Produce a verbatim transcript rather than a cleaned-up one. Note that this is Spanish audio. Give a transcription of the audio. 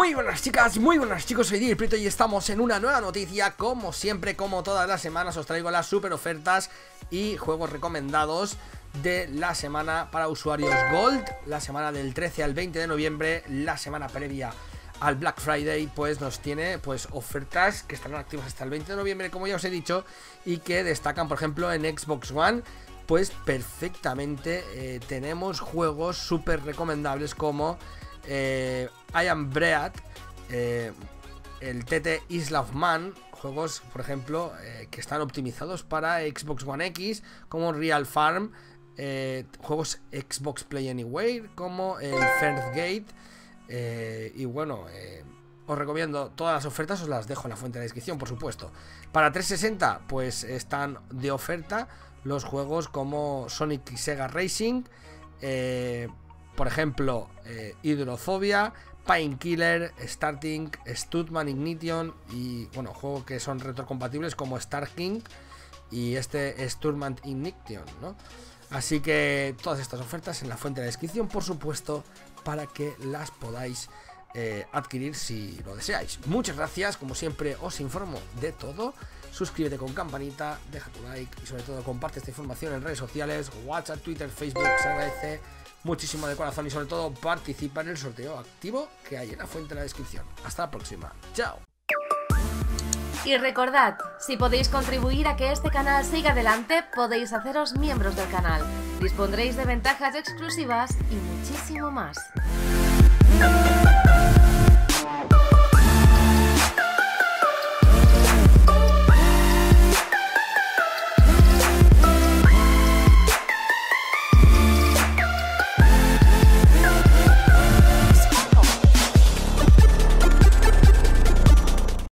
Muy buenas chicas, muy buenas chicos, soy Dirprieto y estamos en una nueva noticia. Como siempre, como todas las semanas, os traigo las super ofertas y juegos recomendados de la semana para usuarios Gold. La semana del trece al veinte de noviembre, la semana previa al Black Friday, pues nos tiene pues ofertas que estarán activas hasta el veinte de noviembre, como ya os he dicho, y que destacan, por ejemplo, en Xbox One. Pues perfectamente eh, tenemos juegos súper recomendables como eh, I Am Bread, eh, el T T Isle of Man, juegos, por ejemplo, eh, que están optimizados para Xbox One X, como Real Farm, eh, juegos Xbox Play Anywhere, como el First Gate, eh, y bueno, eh, os recomiendo todas las ofertas, os las dejo en la fuente de la descripción, por supuesto. Para trescientos sesenta, pues están de oferta los juegos como Sonic y Sega Racing, eh, por ejemplo, eh, Hydrophobia, Painkiller, Starting, Stuntman Ignition y, bueno, juegos que son retrocompatibles como Star King y este Stuntman Ignition, ¿no? Así que todas estas ofertas en la fuente de la descripción, por supuesto, para que las podáis eh, adquirir si lo deseáis. Muchas gracias, como siempre os informo de todo. Suscríbete con campanita, deja tu like y sobre todo comparte esta información en redes sociales, WhatsApp, Twitter, Facebook. Se agradece muchísimo de corazón y sobre todo participa en el sorteo activo que hay en la fuente de la descripción. Hasta la próxima, chao. Y recordad, si podéis contribuir a que este canal siga adelante, podéis haceros miembros del canal. Dispondréis de ventajas exclusivas y muchísimo más.